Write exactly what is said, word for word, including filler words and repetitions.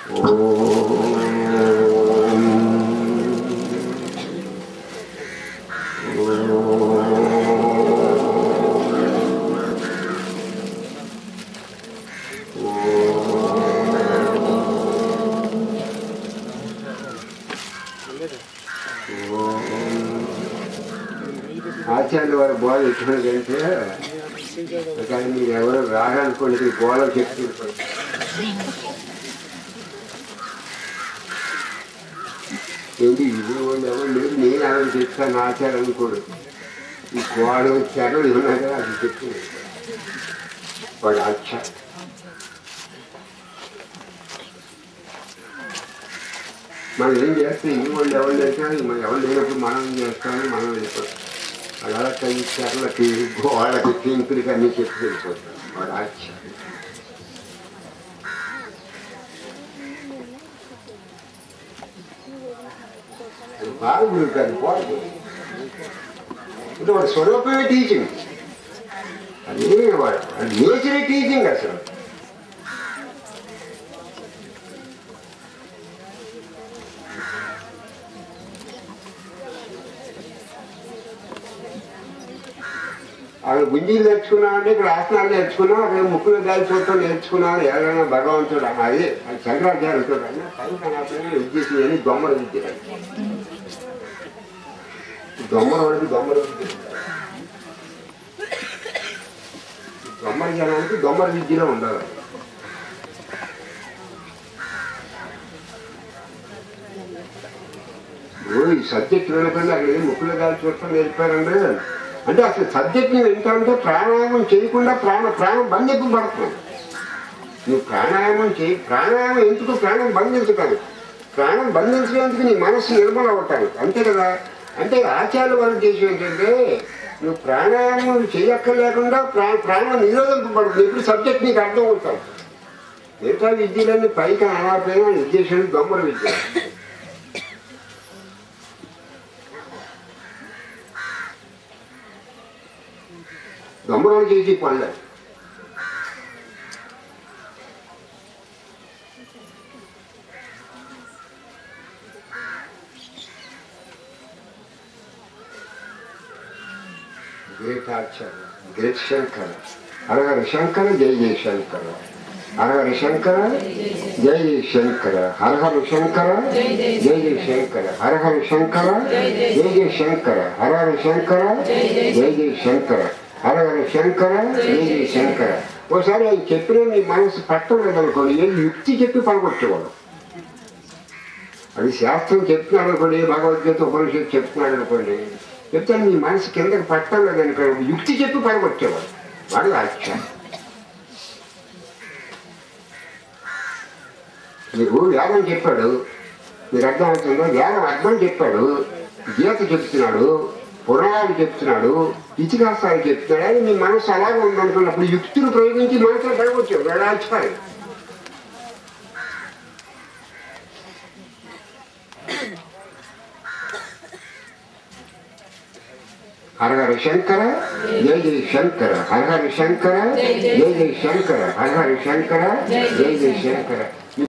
ఆచార్యులు వారి బోధ ఎటువంటిదంటే కానీ మీరు ఎవరు రాగానుకోండి బోధ చెప్తూ ఏంటి ఇది వాళ్ళు ఎవరు లేదు నేను ఎవరు చెప్తాను ఆచారం అనుకోడు ఈ గోడ వచ్చారో ఏమన్నా అది చెప్పి వాడు ఆచార మనం ఏం చేస్తాం ఇవి వాళ్ళు ఎవరు చేస్తాం మనం ఎవరు లేనప్పుడు మనం ఏం చేస్తామని మనం వెళ్ళిపోతాం అలా చర్లకి గోడకి పింకులకి అన్నీ చెప్పి వెళ్ళిపోతాం వాడు ఆచారం బాగుంది కాదు బాగుంది ఇది వాడు స్వరూపమే టీచింగ్ అది వాడు అది నేచరే టీచింగ్ అసలు అక్కడ గుంజీలు నేర్చుకున్నా అంటే ఇక్కడ ఆసనాలు నేర్చుకున్నా అక్కడ ముక్కులు గాలి చూడటం నేర్చుకున్నాను ఎవరైనా భగవంతుడు అది అది శంకరాచార్యుడు అన్న పైన విద్య అని దొమ్మర విద్య దొమ్మర వాడికి దొమ్మర విద్య దొమ్మర జనానికి దొమ్మర విద్యలో ఉండాలి ఈ సబ్జెక్ట్ వినకుండా అక్కడ ముక్కులు గాలి చూడటం నేర్పారండి అంటే అసలు సబ్జెక్ట్ని వింటామంటే ప్రాణాయామం చేయకుండా ప్రాణ ప్రాణం బంధింపబడుతుంది నువ్వు ప్రాణాయామం చేయి ప్రాణాయామం ఎందుకు ప్రాణం బంధించటాను ప్రాణం బంధించడానికి నీ మనస్సు నిర్మల అవుతాను అంతే కదా అంటే ఆచార్య వాళ్ళు చేసి ఏంటంటే నువ్వు ప్రాణాయామం చేయక్కర్లేకుండా ప్రా ప్రాణం నిరోధింపబడుతుంది ఇప్పుడు సబ్జెక్ట్ నీకు అర్థం అవుతావు మిగతా విద్యలన్నీ పైకి అనకపోయినా విద్యేశ్వరుడు దొమ్మర విద్య దొమ్మరాలు చేసి పనులే గ్రేట్ ఆచార్య గ్రేట్ శంకర హరహర శంకర జయ జయ శంకర హరహర శంకర జయ జయ శంకర హరహర శంకర జయ జయ శంకర హరహర శంకర జయ జయ శంకర హరహర శంకర జయ జయ శంకర హరహర శంకర జయ జయ శంకర ఒకసారి ఆయన చెప్పిన నీ మనసు పట్టలేదనుకోండి ఏం యుక్తి చెప్పి పడగొట్టేవాడు అది శాస్త్రం చెప్తున్నాడు అనుకోండి భగవద్గీత ఉపనిషత్తు చెప్తున్నాడు అనుకోండి చెప్తే నీ మనసు కిందకి పట్టలేదనుకోండి యుక్తి చెప్పి పడగొట్టేవాడు వాడు ఆచార్య మీకు వేదం చెప్పాడు మీరు అర్థం అవుతుందో వేదం అర్థం చెప్పాడు గీత చెప్తున్నాడు పురాణాలు చెప్తున్నాడు ఇతిహాసాలు చెప్తున్నాడు అని మీ మనసు అలాగే ఉందనుకున్నప్పుడు యుక్తులు ప్రయోగించి మనసులో పడవచ్చు వేళాచార్య హరహర శంకర జయ జయ శంకర హరహర శంకర జయ జయ శంకర హరహర శంకర జయ జయ శంకర